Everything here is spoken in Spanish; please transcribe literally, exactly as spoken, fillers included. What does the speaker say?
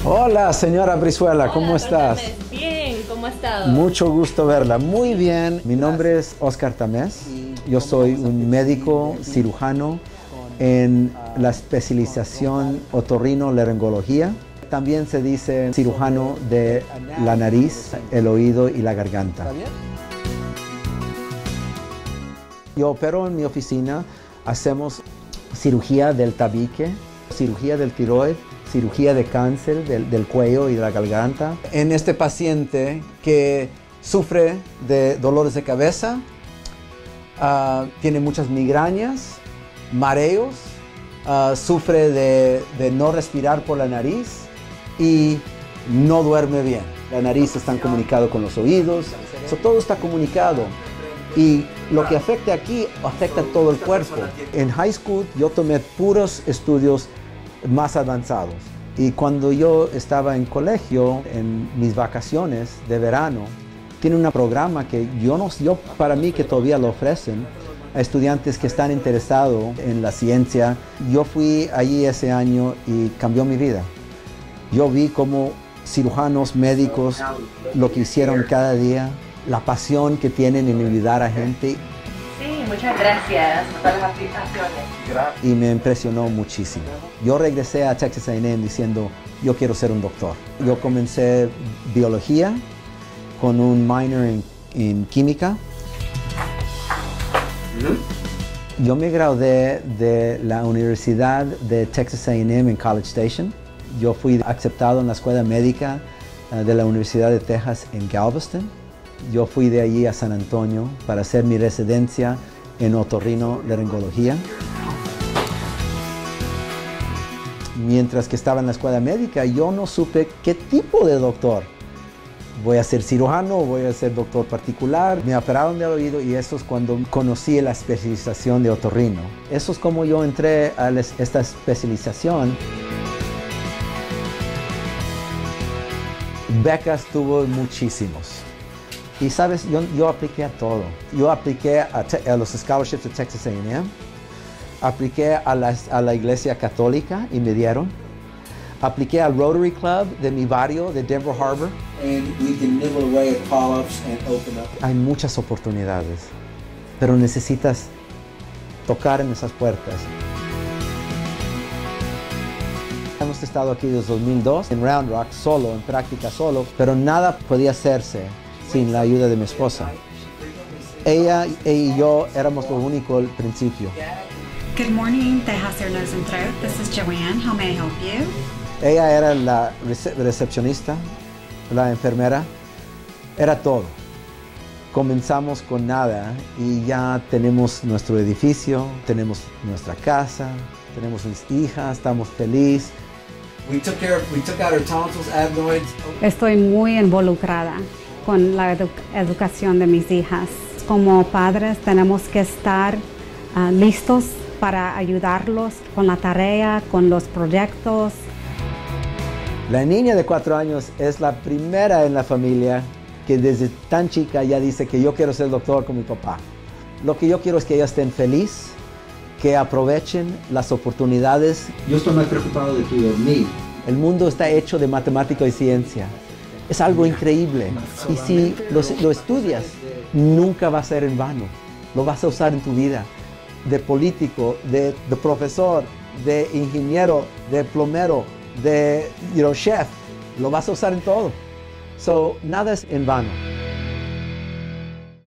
Hola, señora Brizuela, Hola, ¿cómo estás? Tamés. Bien, ¿cómo ha estado? Mucho gusto verla. Muy bien. Mi nombre es Oscar Tamés. Yo soy un médico cirujano en la especialización otorrinolaringología. También se dice cirujano de la nariz, el oído y la garganta. Yo opero en mi oficina, hacemos cirugía del tabique, cirugía del tiroides, cirugía de cáncer del, del cuello y de la garganta. En este paciente que sufre de dolores de cabeza, uh, tiene muchas migrañas, mareos, uh, sufre de, de no respirar por la nariz y no duerme bien. La nariz está comunicado con los oídos, so, todo está comunicado. Y lo que afecta aquí afecta todo el cuerpo. En high school yo tomé puros estudios más avanzados. Y cuando yo estaba en colegio, en mis vacaciones de verano, tiene un programa que yo no yo para mí que todavía lo ofrecen a estudiantes que están interesados en la ciencia. Yo fui allí ese año y cambió mi vida. Yo vi cómo cirujanos, médicos, lo que hicieron cada día, la pasión que tienen en ayudar a gente. Sí, muchas gracias por todas las aplicaciones. Y me impresionó muchísimo. Yo regresé a Texas A and M diciendo, yo quiero ser un doctor. Yo comencé biología con un minor en, en química. Mm-hmm. Yo me gradué de la Universidad de Texas A and M en College Station. Yo fui aceptado en la escuela médica uh, de la Universidad de Texas en Galveston. Yo fui de allí a San Antonio para hacer mi residencia en otorrinolaringología. Mientras que estaba en la escuela médica, yo no supe qué tipo de doctor. ¿Voy a ser cirujano o voy a ser doctor particular? Me operaron del oído y eso es cuando conocí la especialización de otorrino. Eso es como yo entré a esta especialización. Becas tuvo muchísimos. Y sabes, yo, yo apliqué a todo. Yo apliqué a, a los scholarships de Texas A and M. Apliqué a la, a la iglesia católica y me dieron. Apliqué al Rotary Club de mi barrio, de Denver Harbor. And we can nibble away at call-ups and open up. Hay muchas oportunidades, pero necesitas tocar en esas puertas. Hemos estado aquí desde dos mil dos en Round Rock, solo, en práctica solo, pero nada podía hacerse sin la ayuda de mi esposa. Ella y yo éramos lo único al principio. Good morning, Texas Ear, Nose and Throat. This is Joanne. How may I help you? Ella era la rece recepcionista, la enfermera, era todo. Comenzamos con nada y ya tenemos nuestro edificio, tenemos nuestra casa, tenemos mis hijas, estamos felices. We took care of, we took out her tonsils, adenoids. Estoy muy involucrada con la edu educación de mis hijas. Como padres tenemos que estar uh, listos para ayudarlos con la tarea, con los proyectos. La niña de cuatro años es la primera en la familia que desde tan chica ya dice que yo quiero ser doctor con mi papá. Lo que yo quiero es que ellas estén felices, que aprovechen las oportunidades. Yo estoy más preocupado de tu dormir. El mundo está hecho de matemática y ciencia. Es algo increíble. Y si lo, lo estudias, nunca va a ser en vano. Lo vas a usar en tu vida. De político, de, de profesor, de ingeniero, de plomero, de you know, chef. Lo vas a usar en todo. So, nada es en vano.